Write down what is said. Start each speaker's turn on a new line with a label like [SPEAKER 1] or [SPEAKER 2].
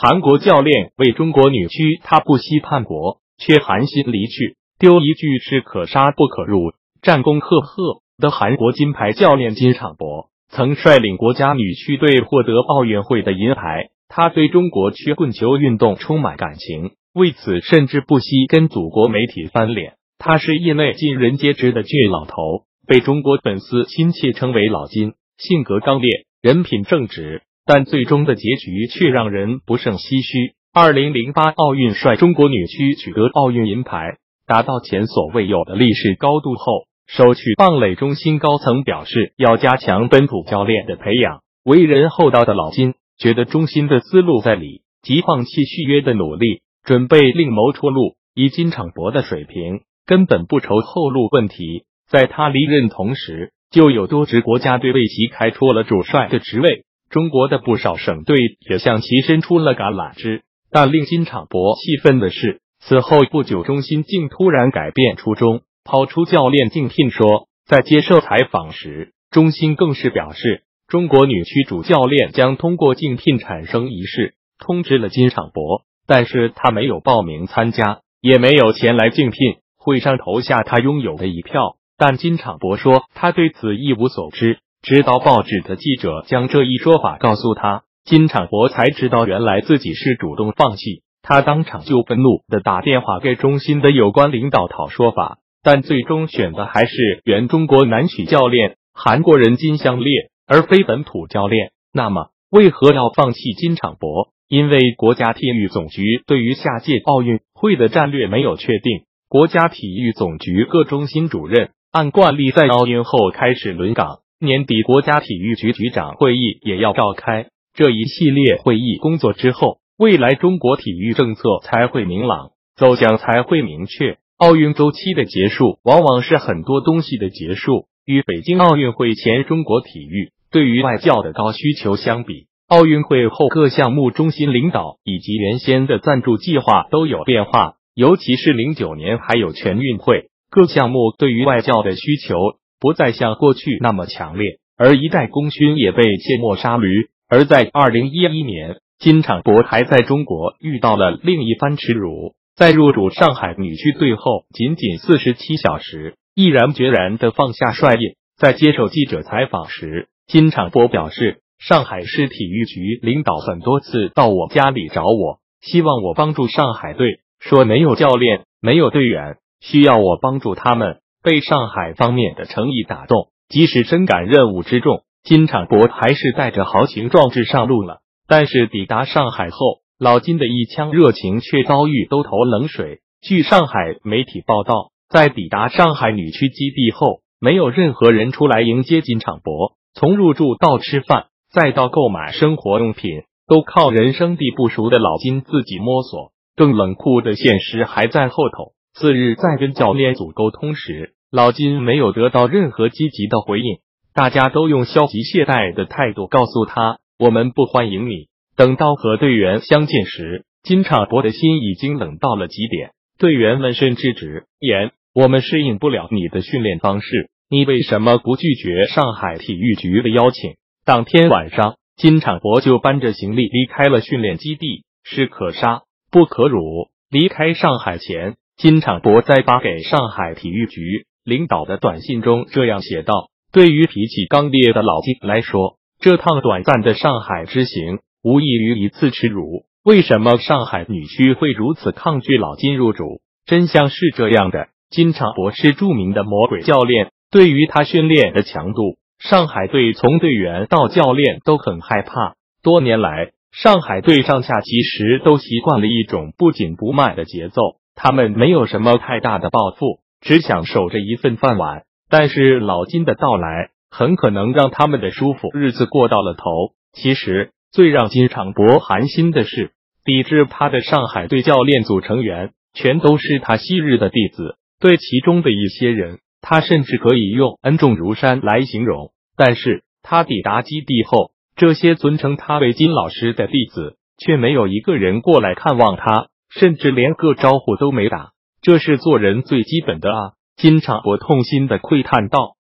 [SPEAKER 1] 韩国教练为中国女婿他不惜叛国，却寒心离去，丢一句是可杀不可辱，战功赫赫的韩国金牌教练金昌博，曾率领国家女婿队获得奥运会的银牌。他对中国曲棍球运动充满感情，为此甚至不惜跟祖国媒体翻脸。他是业内尽人皆知的倔老头，被中国粉丝亲切称为老金，性格刚烈，人品正直，但最终的结局却让人不胜唏嘘。2008奥运率中国女婿取得奥运银牌，达到前所未有的历史高度后，首曲棒垒中心高层表示要加强本土教练的培养。为人厚道的老金觉得中心的思路在理，即放弃续约的努力，准备另谋出路。以金昌博的水平，根本不愁后路问题。在他离任同时，就有多支国家队为其开出了主帅的职位。中国的不少省队也向其伸出了橄榄枝。但令金昌博气愤的是，此后不久中心竟突然改变初衷，抛出教练竞聘说。在接受采访时，中心更是表示，中国女婿主教练将通过竞聘产生一事，通知了金昌博，但是他没有报名参加，也没有前来竞聘，会上投下他拥有的一票。但金昌博说他对此一无所知，直到报纸的记者将这一说法告诉他，金昌博才知道原来自己是主动放弃。他当场就愤怒地打电话给中心的有关领导讨说法，但最终选的还是原中国男曲教练韩国人金相烈，而非本土教练。那么为何要放弃金昌博？因为国家体育总局对于下届奥运会的战略没有确定。国家体育总局各中心主任按惯例在奥运后开始轮岗，年底国家体育局局长会议也要召开。这一系列会议工作之后，未来中国体育政策才会明朗，走向才会明确。奥运周期的结束往往是很多东西的结束。与北京奥运会前中国体育对于外教的高需求相比，奥运会后各项目中心领导以及原先的赞助计划都有变化，尤其是09年还有全运会，各项目对于外教的需求不再像过去那么强烈，而一代功勋也被卸磨杀驴。而在2011年，金昌博还在中国遇到了另一番耻辱，在入主上海女婿队后仅仅47小时，毅然决然地放下帅印。在接受记者采访时，金昌博表示，上海市体育局领导很多次到我家里找我，希望我帮助上海队，说没有教练，没有队员，需要我帮助他们。被上海方面的诚意打动，即使深感任务之重，金昌博还是带着豪情壮志上路了。但是抵达上海后，老金的一腔热情却遭遇兜头冷水。据上海媒体报道，在抵达上海女婿基地后，没有任何人出来迎接金昌博，从入住到吃饭，再到购买生活用品，都靠人生地不熟的老金自己摸索。更冷酷的现实还在后头。次日在跟教练组沟通时，老金没有得到任何积极的回应，大家都用消极懈怠的态度告诉他，我们不欢迎你。等到和队员相见时，金昌博的心已经冷到了极点。队员们甚至直言，我们适应不了你的训练方式，你为什么不拒绝上海体育局的邀请？当天晚上，金昌博就搬着行李离开了训练基地，是可杀不可辱。离开上海前，金昌博在发给上海体育局领导的短信中这样写道，对于脾气刚烈的老金来说，这趟短暂的上海之行无异于一次耻辱。为什么上海女婿会如此抗拒老金入主？真相是这样的，金昌博是著名的魔鬼教练，对于他训练的强度，上海队从队员到教练都很害怕。多年来，上海队上下其实都习惯了一种不紧不慢的节奏，他们没有什么太大的抱负，只想守着一份饭碗。但是老金的到来很可能让他们的舒服日子过到了头。其实最让金昌博寒心的是，抵制他的上海队教练组成员全都是他昔日的弟子，对其中的一些人，他甚至可以用恩重如山来形容。但是他抵达基地后，这些尊称他为金老师的弟子却没有一个人过来看望他，甚至连个招呼都没打。这是做人最基本的啊！金昌博痛心的喟叹道。